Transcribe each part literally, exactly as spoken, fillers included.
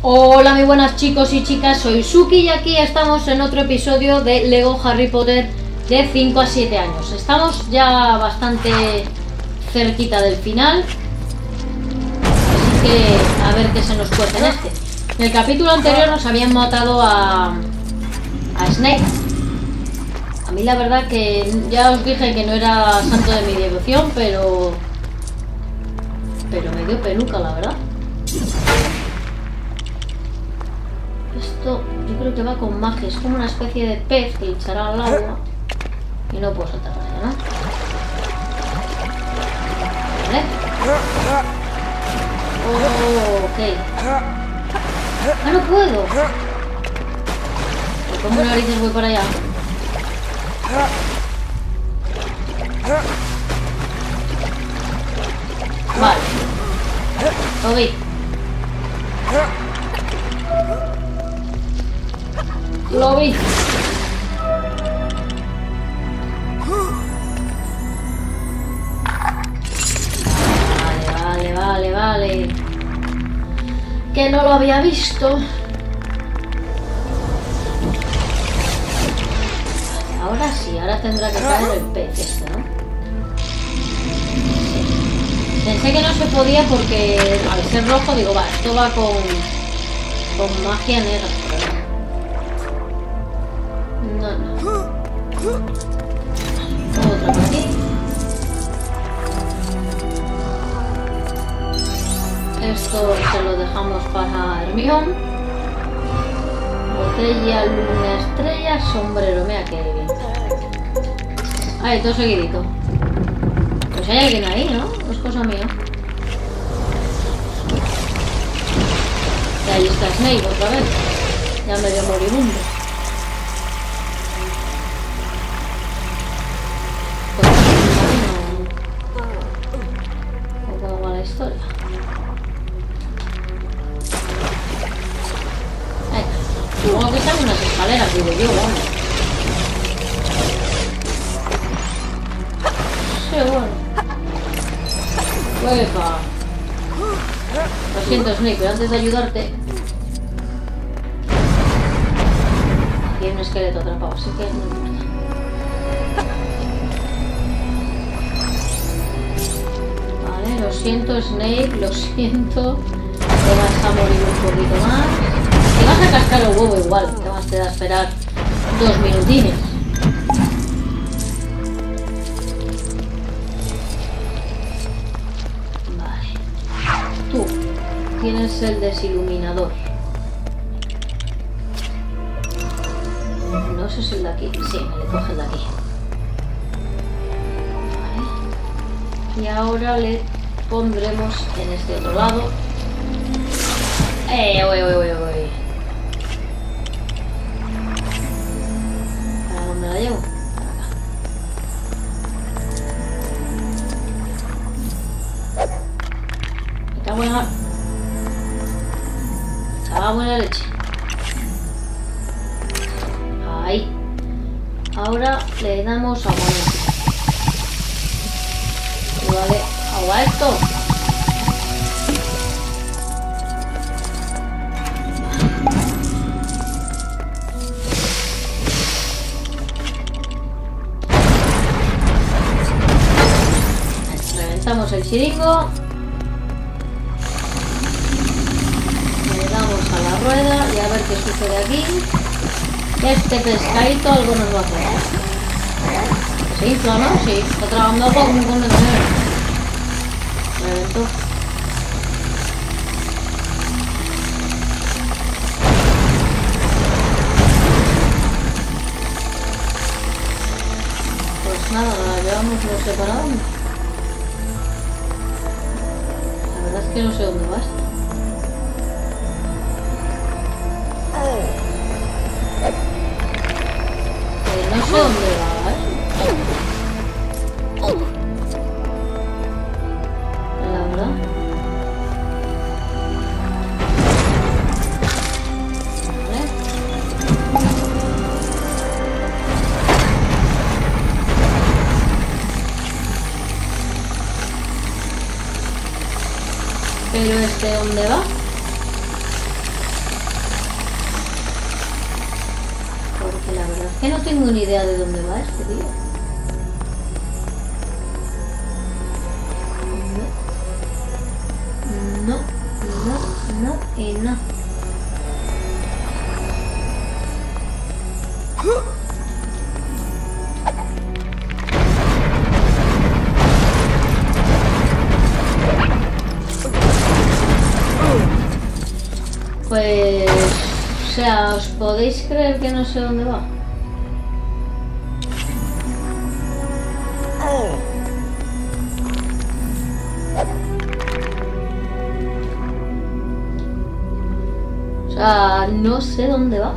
Hola muy buenas chicos y chicas, soy Suki y aquí estamos en otro episodio de Lego Harry Potter de cinco a siete años. Estamos ya bastante cerquita del final, así que a ver qué se nos cuenta en este. En el capítulo anterior nos habían matado a, a Snape. A mí la verdad que ya os dije que no era santo de mi devoción, pero... pero me dio peluca la verdad. Esto yo creo que va con magia, es como una especie de pez que echará al agua y no puedo saltar hacia, ¿no? ¿Vale? Oh, ok. ¡Ah, no puedo! ¿Y cómo narices voy para allá? Vale. Lo vi. Lo vi. Vale, vale, vale, vale. Que no lo había visto. Vale, ahora sí, ahora tendrá que caer el pez este, ¿no? Pensé que no se podía porque al ser rojo digo, va, esto va con, con magia negra. No, no. Otra por aquí. Esto se lo dejamos para Hermione. Botella, luna, estrella, sombrero. Mira que bien. Ahí, todo seguidito. Pues hay alguien ahí, ¿no? Es cosa mía. Y ahí está Snape otra vez. Ya medio moribundo. Historia. Eh, supongo que están unas escaleras, digo yo, vamos. Sí, bueno. Uepa. Lo siento, Snape, pero antes de ayudarte... Aquí hay un esqueleto atrapado, así que no importa. Lo siento, Snape, lo siento. Te vas a morir un poquito más. Te vas a cascar el huevo igual. Te vas a quedar a esperar dos minutines. Vale. Tú tienes el desiluminador. No sé si es el de aquí. Sí, me le coge el de aquí. Vale. Y ahora le pondremos en este otro lado. ¡Eh! ¡Uy, uy, uy, uy! ¿Para dónde la llevo? Para acá. Me cago en la... Me cago en la leche. Ahí. Ahora le damos agua. Vale. Agua esto. Reventamos el chiringo. Le damos a la rueda y a ver qué sucede aquí. Este pescadito algo nos va a hacer. Se infla, ¿no? Sí, está trabajando con un contenedor. Reventó. Pues nada, la llevamos no sé para dónde. La verdad es que no sé dónde va esto. Eh, no sé dónde va, ¿eh? Pero este, ¿dónde va? Que no tengo ni idea de dónde va este tío. No, no, no y no. Pues... o sea, ¿os podéis creer que no sé dónde va? O sea, no sé dónde va.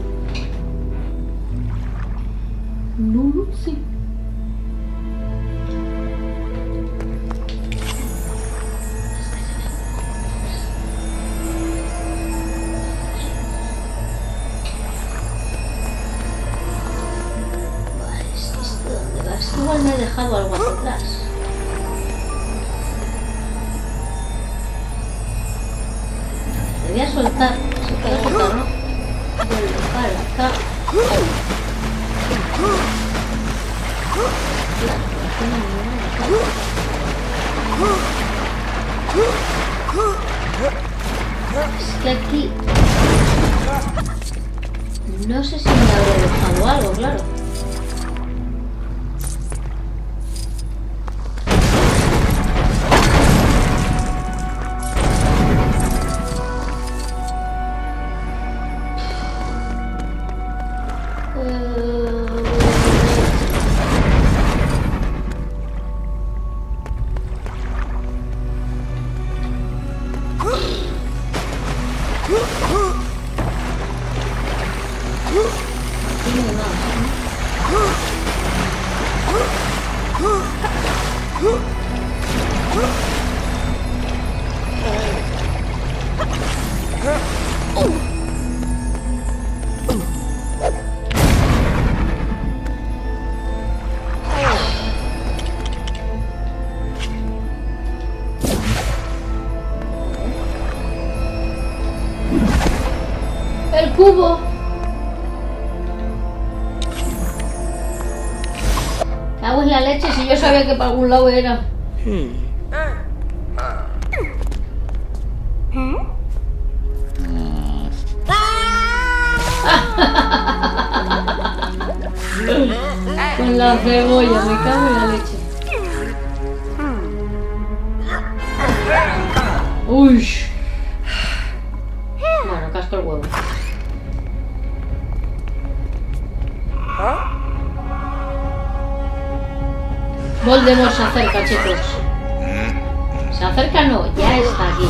No lo sé. Igual me he dejado algo hacia atrás. Te voy a soltar. Se puede soltar, ¿no? Vuelvo para acá. Es que aquí... no sé si me habré dejado algo, claro. El cubo. Cago en la leche si yo sabía que para algún lado era. Hmm. Con la cebolla, me cago en la leche. Uy. Bueno, casco el huevo. Voldemort se acerca, chicos. Se acerca, no, ya está aquí.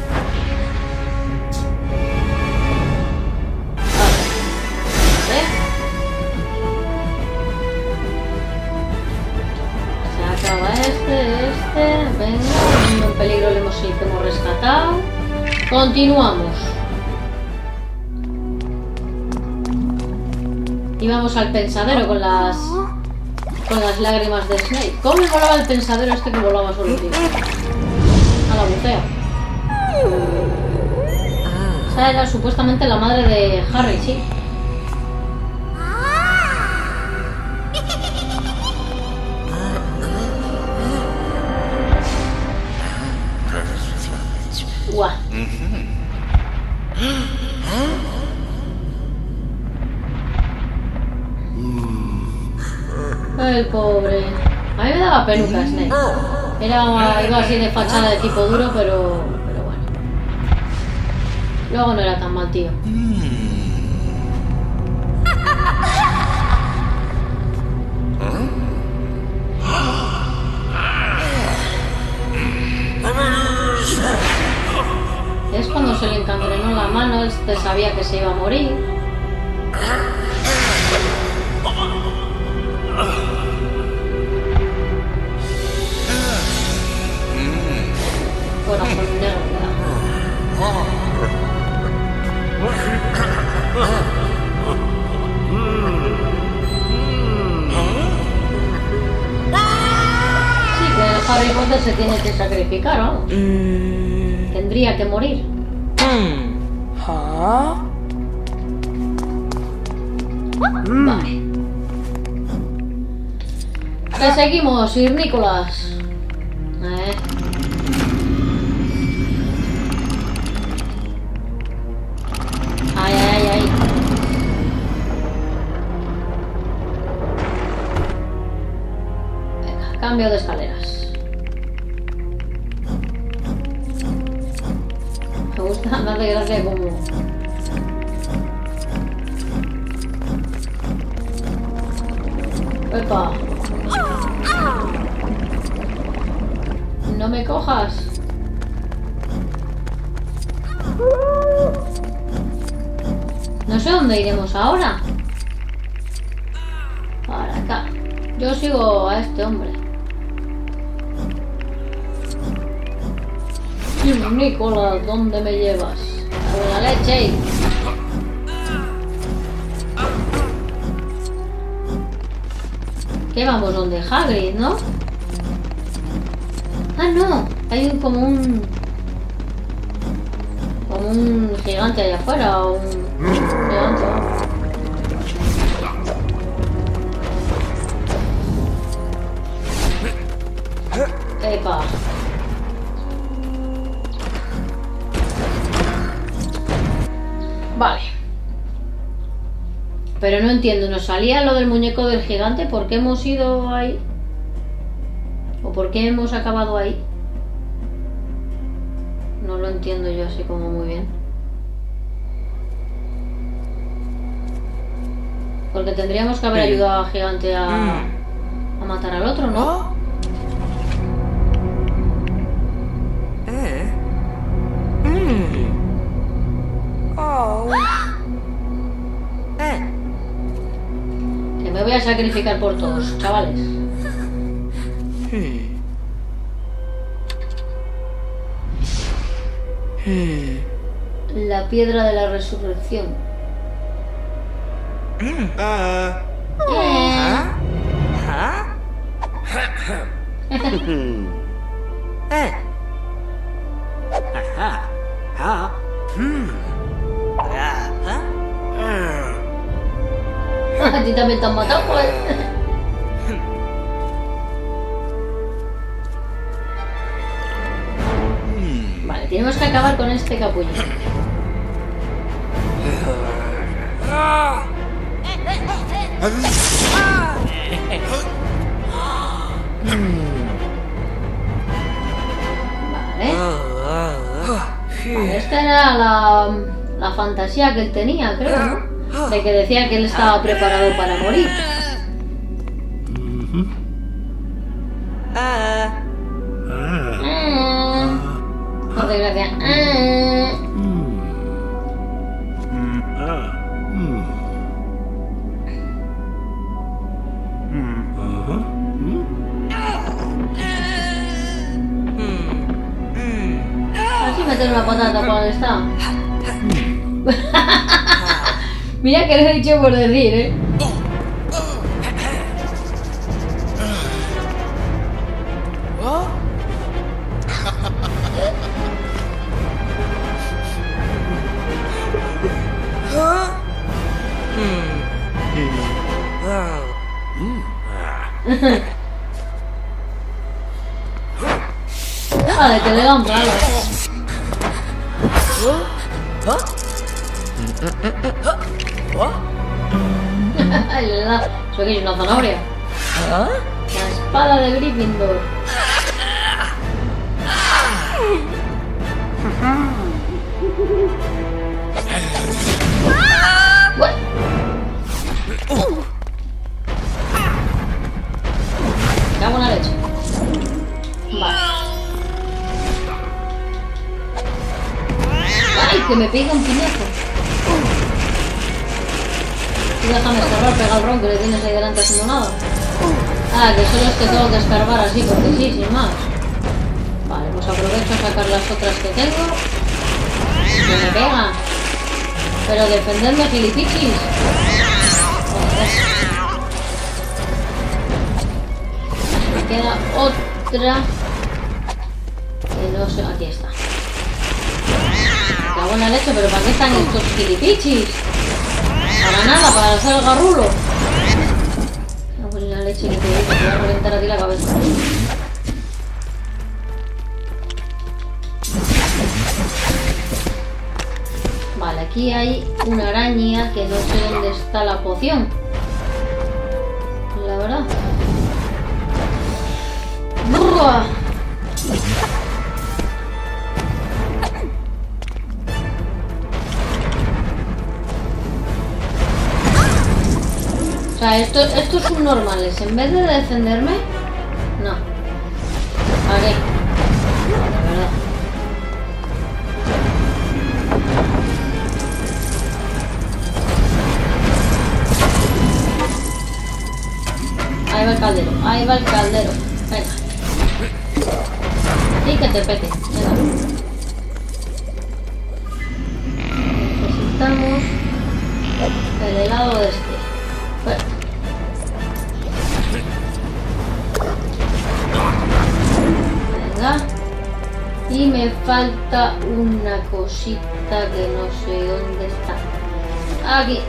Vale. Se acaba este, este. Venga, en peligro le hemos, el que hemos rescatado. Continuamos. Y vamos al pensadero con las con las lágrimas de Snape. ¿Cómo me volaba el pensadero este que volaba solo, tío? A la bucea. Esa era supuestamente la madre de Harry, sí. Guau. El pobre. A mí me daba peluca Snape. Era algo así de fachada de tipo duro, pero, pero bueno. Luego no era tan mal tío. Es cuando se le encangrenó la mano, este sabía que se iba a morir. Corazón negro, sí, que Harry Potter se tiene que sacrificar, vamos. Mm. Tendría que morir. Mm. ¿Ah? Vale. Te seguimos, Sir Nicholas. Eh. Ay, ay, ay. Venga, cambio de escaleras. Me gusta, me hace gracia como... ¡Epa! ¡No me cojas! No sé dónde iremos ahora. Para acá. Yo sigo a este hombre. Nicolás, ¿dónde me llevas? A la leche. ¿Qué vamos? Donde Hagrid, ¿no? Ah, no. Hay un, como un... Como un gigante allá afuera. O un gigante. Epa. Vale. Pero no entiendo, ¿nos salía lo del muñeco del gigante? ¿Por qué hemos ido ahí? ¿O por qué hemos acabado ahí? No lo entiendo yo así como muy bien. Porque tendríamos que haber ayudado al gigante a, a matar al otro, ¿no? Que me voy a sacrificar por todos, chavales. La piedra de la resurrección. Eh. A ti también te han matado, pues. Vale, tenemos que acabar con este capullo. Vale. Vale, esta era la, la fantasía que él tenía, creo, ¿no? De que decía que él estaba preparado para morir. Por desgracia. Así meter una patata por donde está. Mira que le he dicho por decir, ¿eh? Vale, que le da un palo. Eso que es una zanahoria. La espada de Gryffindor. Bueno. Me cago en la leche. Vale. ¡Ay, que me pega un piñazo! Déjame escarbar, pega el ron que le tienes ahí delante haciendo nada. Ah, que solo es que tengo que escarbar así porque sí, sin más. Vale, pues aprovecho a sacar las otras que tengo. Que me pegan. Pero defenderme, gilipichis. Me queda otra. Que no sé, aquí está. Me cago en la leche, pero ¿para qué están estos gilipichis? Para nada, para hacer el garrulo. No, pues la leche que te digo, te voy a reventar a ti la cabeza. Vale, aquí hay una araña que no sé dónde está la poción. La verdad. ¡Buah! O sea, esto, estos son normales. En vez de defenderme, no. ¿Para qué? La verdad. Ahí va el caldero, ahí va el caldero. Venga. Y que te pete. Venga. Necesitamos el helado de este. Bueno. Venga. Y me falta una cosita que no sé dónde está. Aquí.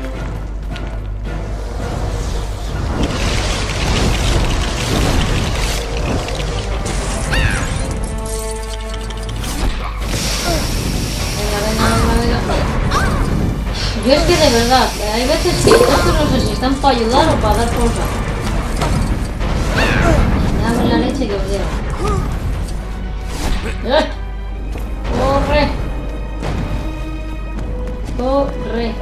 Yo es que de verdad, hay veces que estos no sé si están para ayudar o para dar cosas. Me hago la leche que os digo. ¡Eh! ¡Corre! ¡Corre!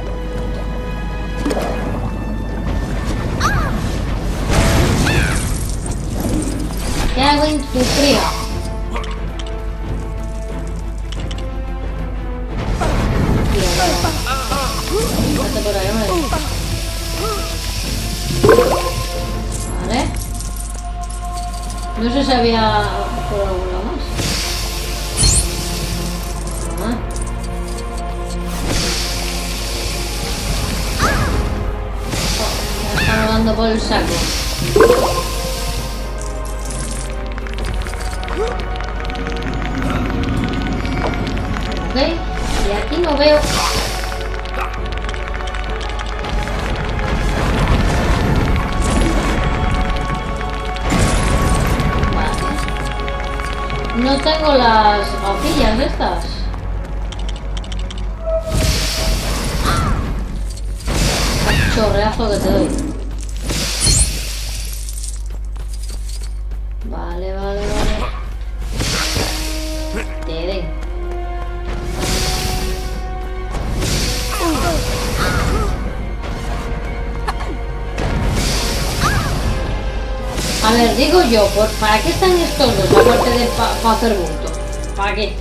¿Qué hago en tu frío? Por ahí, vale. No sé si había por alguna más. Ah. Oh, me están dando por el saco. Ok, y aquí no veo. No tengo las gafillas estas. Chorreazo que te doy. Vale, vale, vale. Te den. A ver, digo yo, ¿por, ¿para qué están estos dos? Aparte de para pa hacer bulto. ¿Para qué?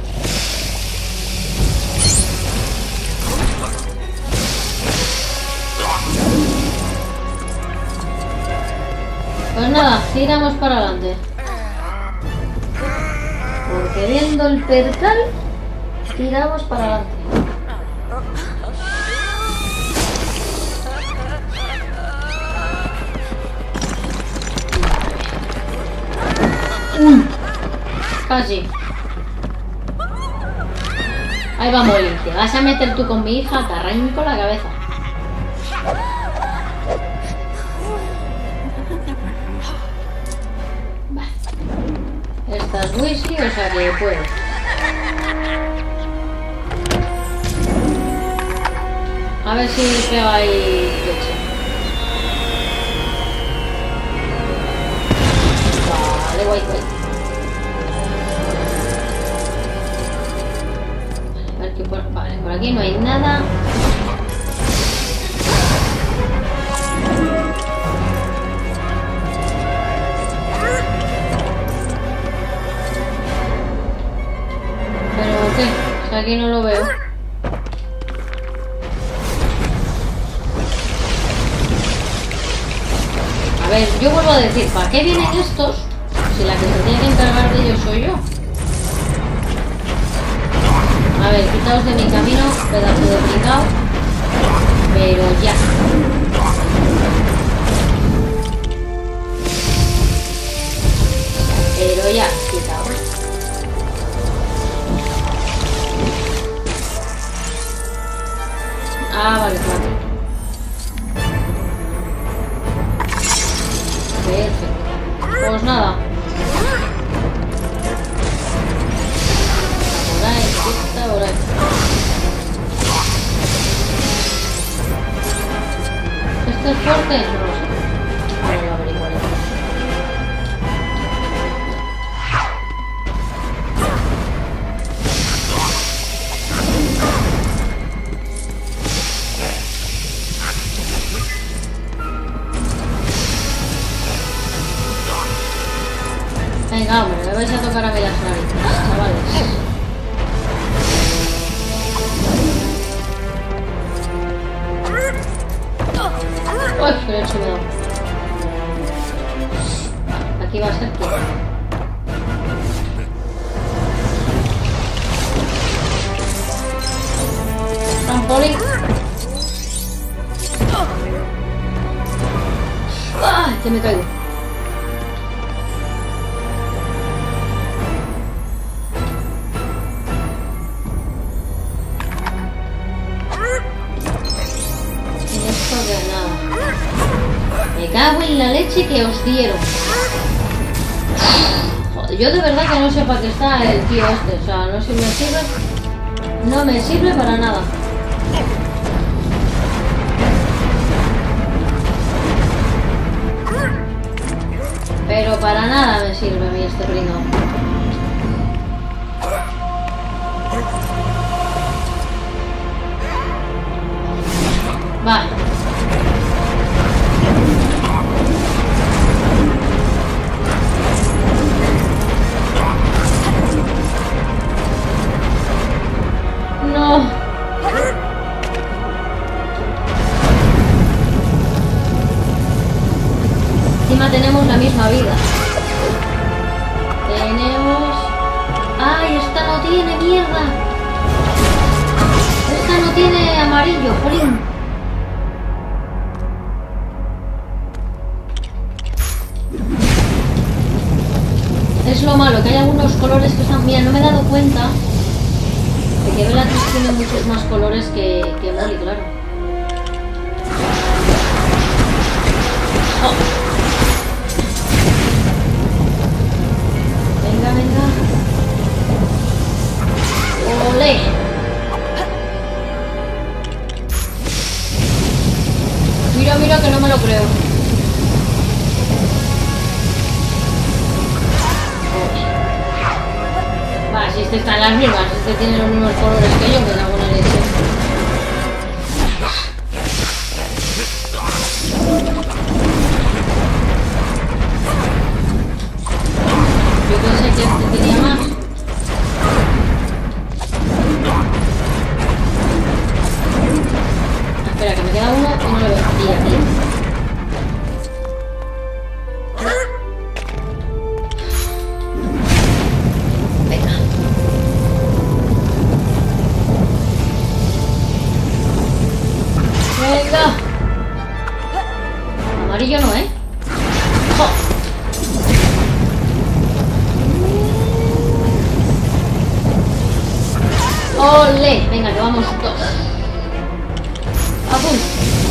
Pues nada, tiramos para adelante. Porque viendo el percal, tiramos para adelante. Uy, casi. Ahí va Molly. Te vas a meter tú con mi hija, te arranco la cabeza. Va. Esta es whisky, o sea que puede. A ver si pega ahí leche. Vale, guay, guay. Por, vale, por aquí no hay nada. ¿Pero qué? O sea, aquí no lo veo. A ver, yo vuelvo a decir, ¿para qué vienen estos? Si la que se tiene que encargar de ellos soy yo. A ver, quitaos de mi camino, pedazo de pringao. Pero ya. Pero ya, quitaos. Ah, vale, vale. Perfecto. Pues nada. Por ahí, está por ahí. ¿Esto es fuerte? No lo sé. Ahora lo averiguaré. Venga, hombre, me vais a tocar a mí las narices, chavales. ¡Uy! Que le he hecho miedo. Aquí va a ser todo. Trampolín. ¡Ah! Que me caigo. Me cago en la leche que os dieron. Joder, yo de verdad que no sé para qué está el tío este. O sea, no sé si me sirve. No me sirve para nada. Pero para nada me sirve a mí este pringao. Vale. No. Encima tenemos la misma vida. Tenemos... ¡Ay, esta no tiene mierda! Esta no tiene amarillo, jolín. Es lo malo, que hay algunos colores que están... Mira, no me he dado cuenta de que Bellatrix tiene muchos más colores que, que Molly, claro. Oh. Venga, venga. ¡Olé! Mira, mira que no me lo creo. Va, si este está en las mismas, este tiene los mismos colores que yo, que da buena leche. Yo pensé que este tenía más. Espera, que me queda uno y no lo veo. Aquí, aquí. Venga. Amarillo no, ¿eh? ¡Oh! ¡Ole! Venga, que vamos dos. ¡A punto!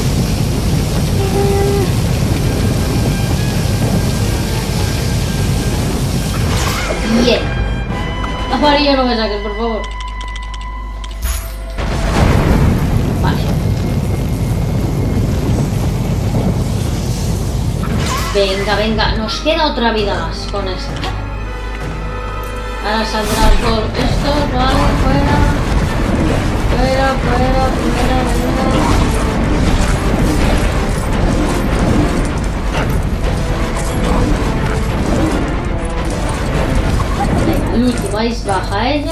Bien. Amarillo no me saques, por favor. Vale. Venga, venga. Nos queda otra vida más con esta. Ahora saldrá por esto. Vale, fuera. Fuera, fuera, fuera, fuera. Venga, el último. Ahí baja ella.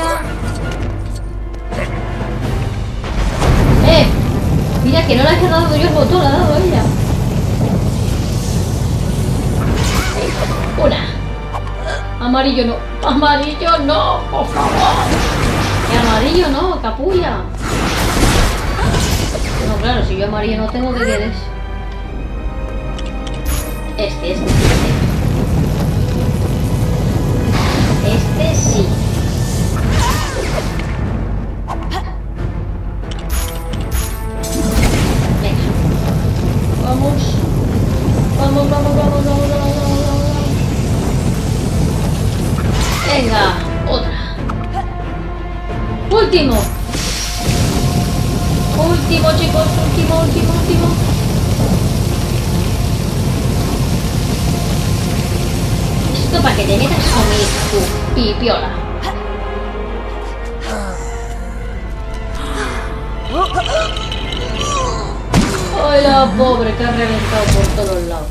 ¡Eh! Mira que no le he dado yo el botón, la ha dado ella. Una. Amarillo no. Amarillo no, por favor. Que amarillo no, capulla. No, claro, si yo amarillo no tengo, ¿qué quieres? Este, este, este. Este sí. Venga. Vamos. Vamos, vamos, vamos, vamos, vamos. último. Último, chicos, último, último, último. Esto para que te metas conmigo, tú, pipiola. Ay, la pobre que ha reventado por todos lados.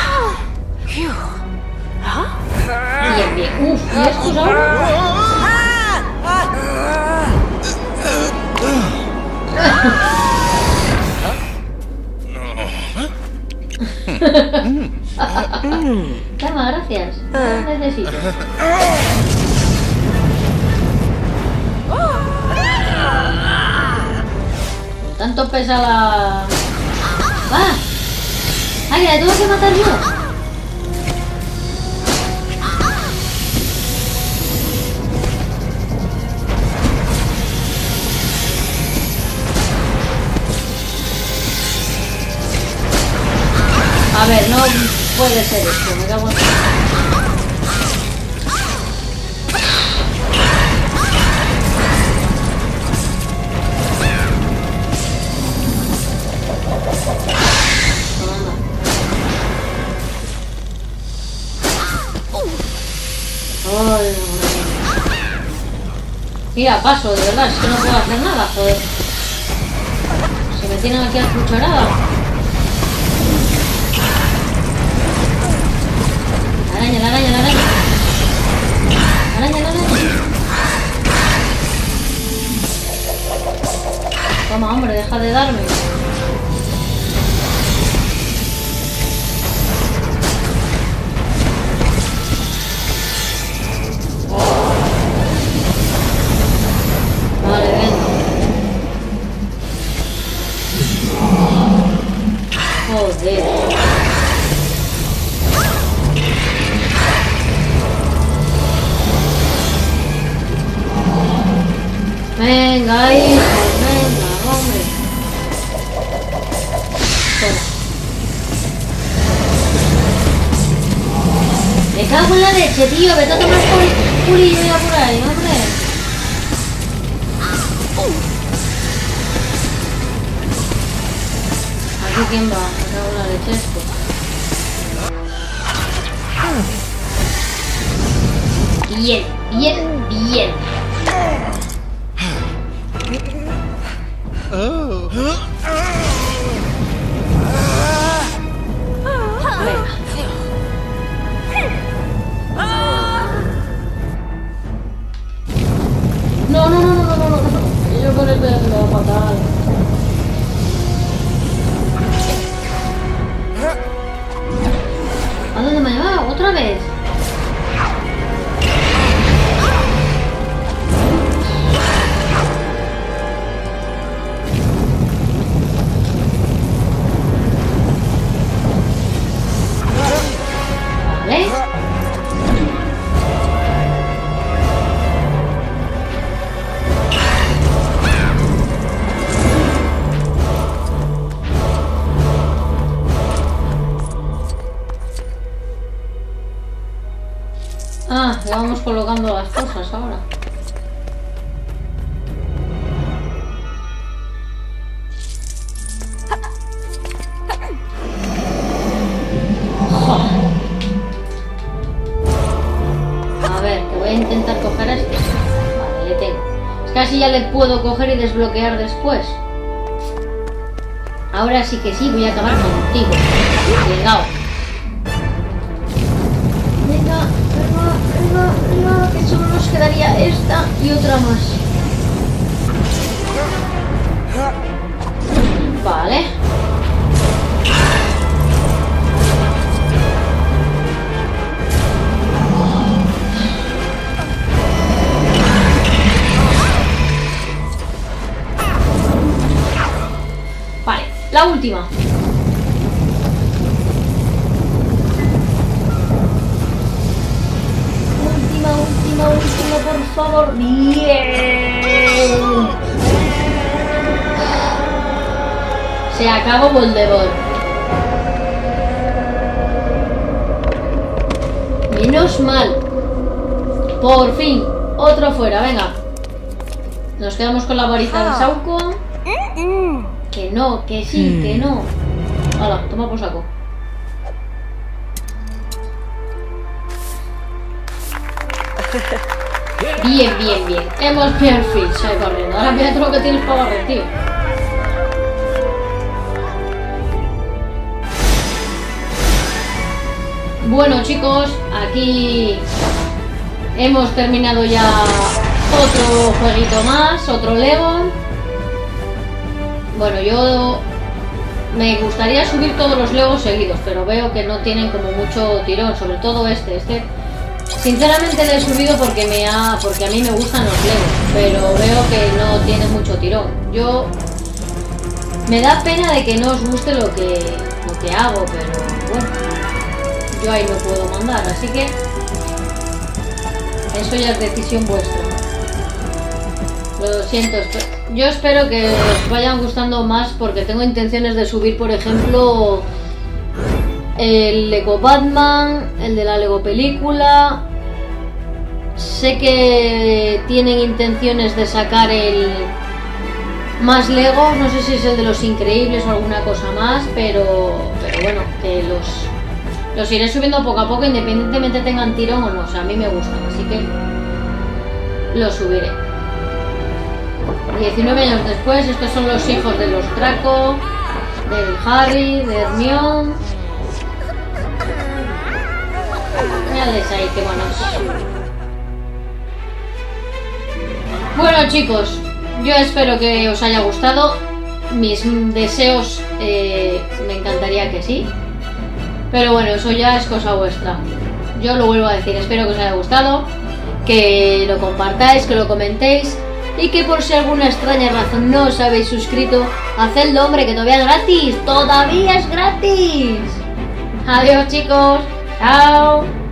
Bien, bien. Uf, ¿y estos ahora? Toma, gracias. No necesito. Tanto pesa la... ¡Va! ¡Ay, la tengo que matar yo! A ver, no puede ser esto, me cago en... Ay, mira, paso, de verdad, es que no puedo hacer nada, joder. Se me tienen aquí a cucharada. La araña, la araña, la araña. La araña, la araña. Toma, hombre, deja de darme. Vale, venga. Joder. Venga, hijo, venga, hombre. Toma. Me cago en la leche, tío. Vete a tomar por pulillo ya por ahí, hombre. Aquí quién va, me cago en la leche esto. Bien, bien, bien. Oh. No, no, no, no, no, no, no, no. Yo con el pedo me va fatal. ¿A dónde me ha llevado? ¿Otra vez? Vale. Ah, ya vamos colocando las cosas ahora. A ver, que voy a intentar coger a este. Vale, le tengo. Es que así ya le puedo coger y desbloquear después. Ahora sí que sí, voy a acabar contigo. Llegado. Venga, venga, venga, venga, que solo nos quedaría esta y otra más. Vale. Vale, la última. Última, última, última, por favor. Bien. Se acabó Voldemort. Menos mal. Por fin. Otro fuera, venga. Nos quedamos con la varita de Sauco. Que no, que sí, que no. Hala, toma por saco. Bien, bien, bien. Hemos perfil, se ha corriendo. Ahora mira todo lo que tienes para barrer, tío. Bueno, chicos, aquí hemos terminado ya otro jueguito más, otro Lego. Bueno, yo me gustaría subir todos los Legos seguidos, pero veo que no tienen como mucho tirón, sobre todo este. Este, sinceramente le he subido porque me ha, porque a mí me gustan los Legos, pero veo que no tiene mucho tirón. Yo me da pena de que no os guste lo que lo que hago, pero bueno, yo ahí no puedo mandar, así que eso ya es decisión vuestra. Lo siento, yo espero que os vayan gustando más porque tengo intenciones de subir, por ejemplo, el Lego Batman, el de la Lego película. Sé que tienen intenciones de sacar el más Lego, no sé si es el de los Increíbles o alguna cosa más, pero, pero bueno, que los, los iré subiendo poco a poco independientemente tengan tirón o no, o sea, a mí me gustan, así que los subiré. diecinueve años después, estos son los hijos de los Draco, del Harry, de Hermione. Mírales ahí, qué buenos. Bueno, chicos, yo espero que os haya gustado. Mis deseos, eh, me encantaría que sí. Pero bueno, eso ya es cosa vuestra. Yo lo vuelvo a decir, espero que os haya gustado, que lo compartáis, que lo comentéis. Y que por si alguna extraña razón no os habéis suscrito, hacedlo, hombre, que todavía es gratis. ¡Todavía es gratis! Adiós, chicos. Chao.